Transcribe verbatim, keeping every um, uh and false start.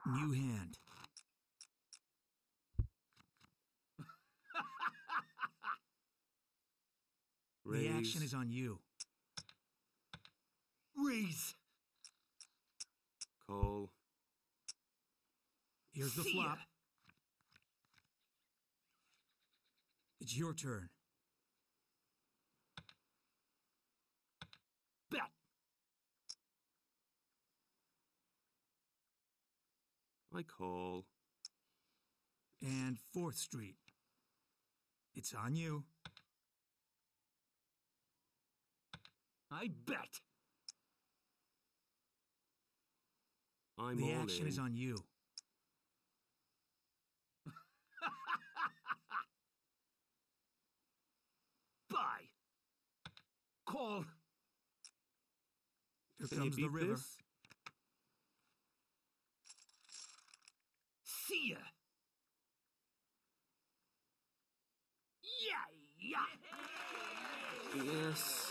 New hand. The action is on you. Raise. Call. Here's the See flop. ya. It's your turn. Bet. I call. And fourth Street. It's on you. I bet. I'm The all action in. is on you. Buy. Call. Here Can you comes the beat river. this? See ya. Yeah, yeah. Yes.